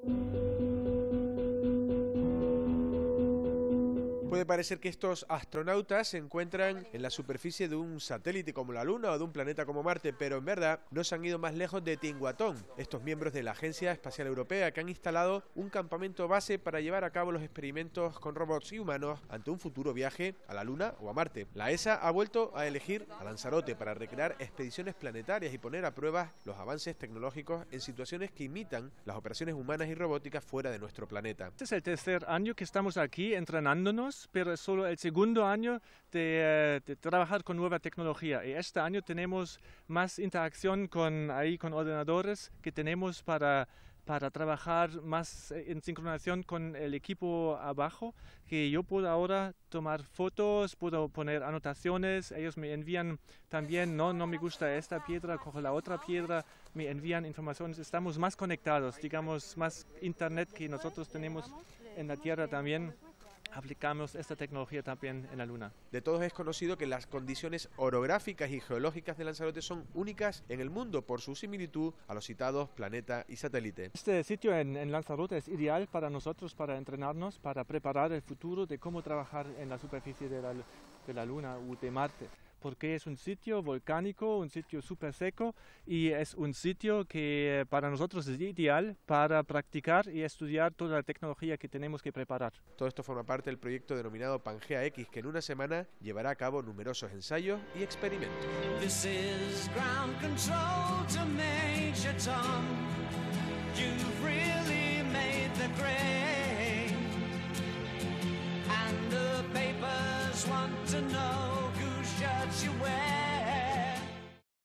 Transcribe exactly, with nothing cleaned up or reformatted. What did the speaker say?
Puede parecer que estos astronautas se encuentran en la superficie de un satélite como la Luna o de un planeta como Marte, pero en verdad no se han ido más lejos de Tinguatón, estos miembros de la Agencia Espacial Europea que han instalado un campamento base para llevar a cabo los experimentos con robots y humanos ante un futuro viaje a la Luna o a Marte. La E S A ha vuelto a elegir a Lanzarote para recrear expediciones planetarias y poner a prueba los avances tecnológicos en situaciones que imitan las operaciones humanas y robóticas fuera de nuestro planeta. Este es el tercer año que estamos aquí entrenándonos, pero es solo el segundo año de, de trabajar con nueva tecnología. Y este año tenemos más interacción con, ahí, con ordenadores que tenemos para, para trabajar más en sincronización con el equipo abajo, que yo puedo ahora tomar fotos, puedo poner anotaciones, ellos me envían también, no, no me gusta esta piedra, cojo la otra piedra, me envían informaciones, estamos más conectados, digamos, más internet que nosotros tenemos en la Tierra también. Aplicamos esta tecnología también en la Luna. De todos es conocido que las condiciones orográficas y geológicas de Lanzarote son únicas en el mundo por su similitud a los citados planeta y satélite. Este sitio en, en Lanzarote es ideal para nosotros, para entrenarnos, para preparar el futuro de cómo trabajar en la superficie de la, de la Luna o de Marte. Porque es un sitio volcánico, un sitio súper seco y es un sitio que para nosotros es ideal para practicar y estudiar toda la tecnología que tenemos que preparar. Todo esto forma parte del proyecto denominado Pangea X, que en una semana llevará a cabo numerosos ensayos y experimentos. This is ground control to Major Tom. You've really made the grade. And the papers want to know whose shirt you wear.